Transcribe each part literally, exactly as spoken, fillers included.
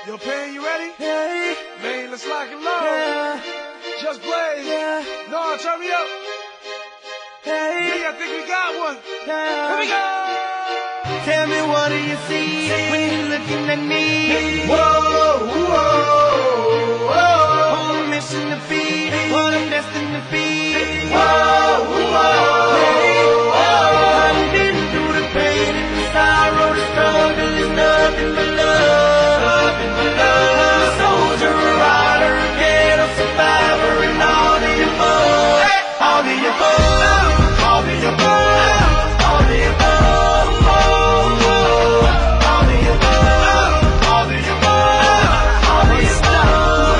Yo, Pan, you ready? Hey, Man, let's lock and load. yeah, Just blaze. yeah, No, turn me up. hey, Yeah, I think we got one. yeah. Here we go. Tell me, what do you see when you're looking at me? Whoa, whoa, whoa. On a mission to be what I'm destined to be. Whoa, whoa, Hey, whoa. I've been through the pain and the sorrow, the struggle is nothing but love. Nothing but love. I'm a soldier, a rider, a ghetto survivor, and all the above. All the above. All the above. All the above. All the above. All the above. All the above.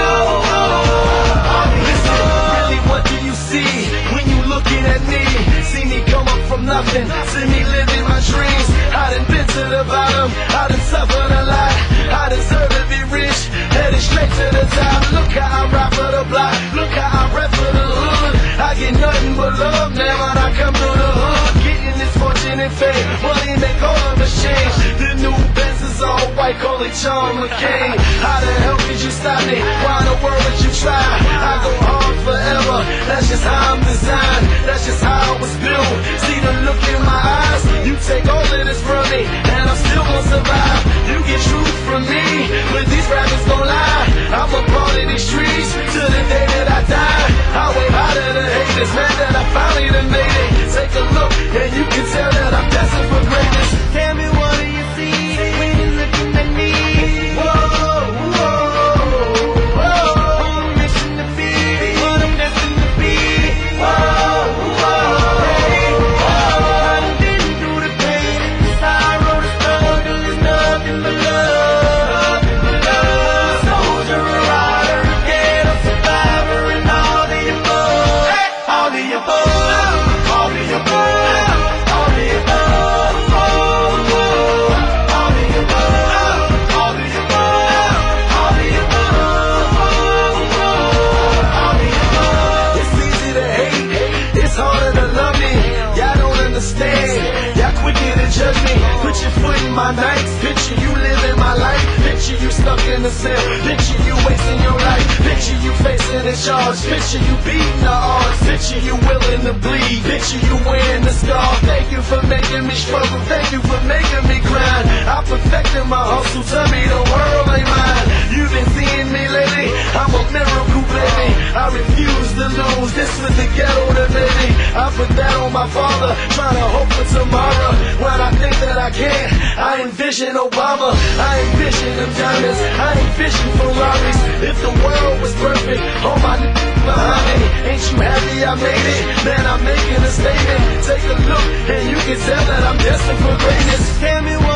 Listen, really, what do you see when you looking at me? See me come up from nothing, see me living my dreams. I done been to the bottom, I done suffered a lot. I deserve to be rich, headed straight to the top. Look how I rap for the block, look how I rap for the hood. I get nothing but love now when I come through the hood. Getting this fortune and fame, money make all of us change. The new Benz is all white, call it John McCain. How the hell could you stop me? Why in the world would you try? I go hard forever, that's just how I'm designed. That's just how I was built. See the look in my eyes, you take all of this from me, and I'm still gonna survive. You get truth from me, but these rappers gon' lie. I'm a part of these streets till the day that I die. I way harder than haters, man, that I finally done made it. Take a look, and you can tell that I'm destined for greatness. Tell me, what do you see when you're looking at me? Whoa, whoa, whoa. On a mission to be what I'm destined to be. Whoa, whoa, Hey, I've been through the pain and the sorrow, the struggle is nothing but love. Nothing but love. A soldier, a rider, a ghetto survivor, and all the above. All the above. All the above. All the above. All the above. All the above. All the above. All the above. It's easy to hate, it's harder to love me. Y'all don't understand, y'all quicker to judge me. Put your foot in my nights, picture you living my life. Picture you stuck in the cell, picture you wasting your life. Picture you facing a charge, picture you beating the odds. Picture you willing to bleed, picture you wearing the scar. Thank you for making me struggle, thank you for making me grind. I perfected my hustle, tell me the world ain't mine. You've been seeing me lately, I'm a miracle baby. I refuse to lose, this was the ghetto that made me. I put that on my father, trying to hope for tomorrow. When I think that I can't, I envision Obama. I envision them diamonds, I envision Ferraris. If the world was perfect, all my n- behind me. Ain't you happy I made it? Man, I'm making a statement. Take a look, and you can tell that I'm destined for greatness. Tell me, what